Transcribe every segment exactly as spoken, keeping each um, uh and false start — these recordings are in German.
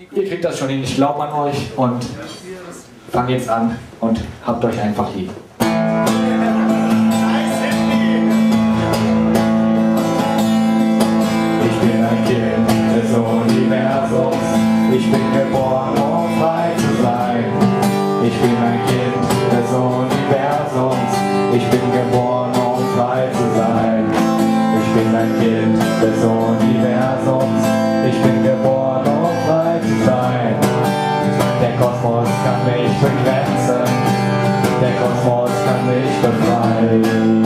Ihr kriegt das schon hin, ich glaube an euch und fangt jetzt an und habt euch einfach lieb. Ich bin ein Kind des Universums, ich bin geboren, um frei zu sein. Ich bin ein Kind des Universums, ich bin geboren, um frei zu sein. Ich bin ein Kind des Universums, ich bin geboren, um frei zu sein. Der Kosmos kann mich begrenzen, der Kosmos kann mich befreien.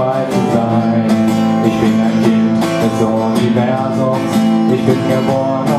Ich bin geboren